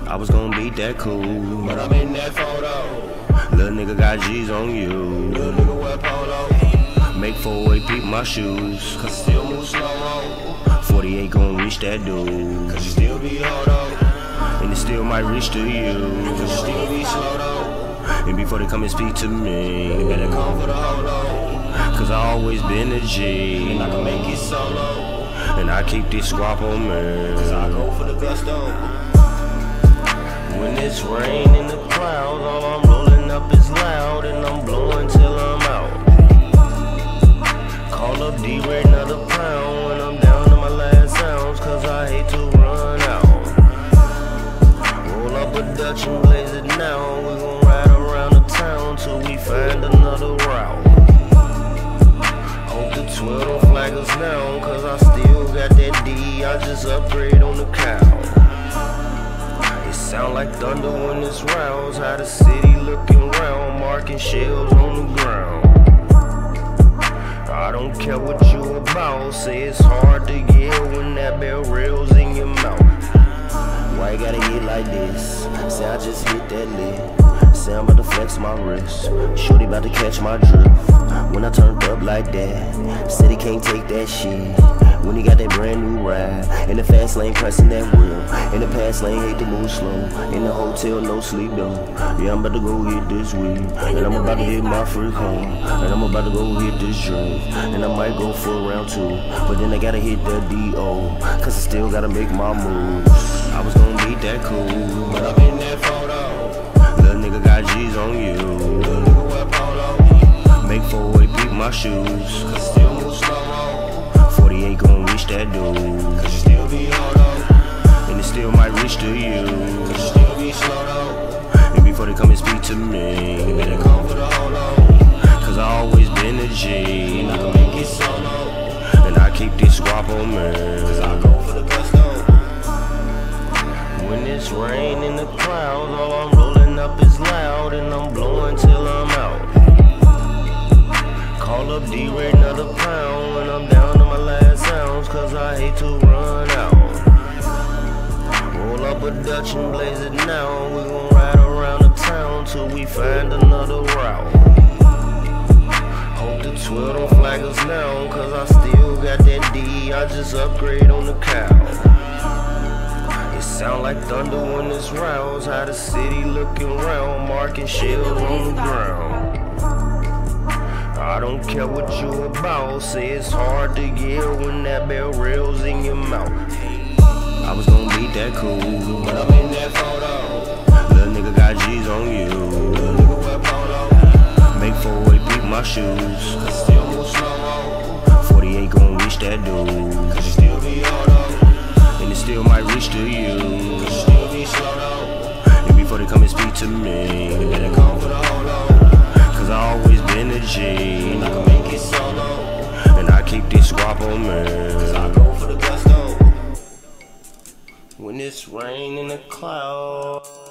I was gonna be that cool, but I'm in that photo. Little nigga got G's on you. Little nigga wear polo. Make 4-way peep my shoes, cause still move slow. 40 ain't gon' reach that dude, cause you still be hard though. And it still might reach to you, cause you still be slow though. And before they come and speak to me, they better come for the holo. Cause I always been a G, and I can make it solo. And I keep this squap on me, cause I go for the gusto. When it's rain in the clouds, all I'm rolling up is loud, and I'm blowing till I'm out. Call up D-Ray, another pound, when I'm down to my last ounce, cause I hate to run out. Roll up a Dutch and blaze it now, we gon' ride around the town till we find another route. Hope the 12 don't flag us now, cause I still got that D, I just upgrade on the cow. Sound like thunder when it's rounds, how the city looking round, marking shells on the ground. I don't care what you about, say it's hard to get when that bell rails in your mouth. Why you gotta hit like this? Say I just hit that lid. Say I'm about to flex my wrist. Shorty about to catch my drift. When I turned up like that, said he can't take that shit. When he got that brand new ride, in the fast lane pressing that wheel. In the past lane, hate to move slow. In the hotel, no sleep though. Yeah, I'm about to go hit this weed, and I'm about to hit my freak home, and I'm about to go hit this drink, and I might go for round 2, but then I gotta hit the D.O. cause I still gotta make my moves. I was gonna be that cool, but I'm in that photo. Little nigga got G's on you. Little nigga wear polo. Make 4-way peep my shoes, cause still move slow. 40 ain't gon' reach that dude, cause you still be hard though. And it still might reach to you, cause you still be slow though. And before they come and speak to me, they better come for the holo. Cause I always been a G, and I can make it solo. And I keep this squap on me, cause I go for the gusto. When it's rain in the clouds, all I'm rolling up is loud, and I'm blowing till I'm out. Call up D-Ray, another pound, when I'm down to my last ounce, cause I hate to run out. Roll up a Dutch and blaze it now, we gon' ride around the town till we find another route. Hope the 12 don't flag us now, cause I still got that D, I just upgrade on the cow. It sound like thunder when it's rounds, how the city looking round, marking shells on the ground. I don't care what you about, say it's hard to get when that bell rails in your mouth. I was gonna be that cool, but I'm in that photo. Little nigga got G's on you. Little nigga wear polo. Make 4-way peep my shoes, cause still move slow. 40 ain't gon' reach that dude, cause you still be hard though. And it still might reach to you, cause you still be slow though. And before they come and speak to me, they better come for the holo. Cause I always been a G, and I can make it solo. And I keep this squap on me, cause I go for the gusto. When it's rain in the clouds.